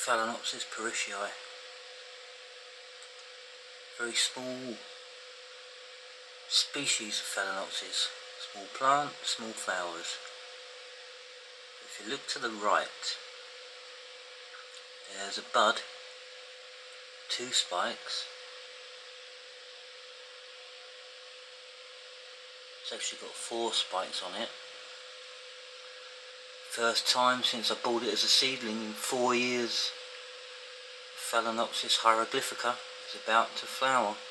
Phalaenopsis parishii. Very small species of Phalaenopsis. Small plant, small flowers. If you look to the right, there's a bud, 2 spikes. It's actually got 4 spikes on it. First time since I bought it as a seedling in 4 years. Phalaenopsis hieroglyphica is about to flower.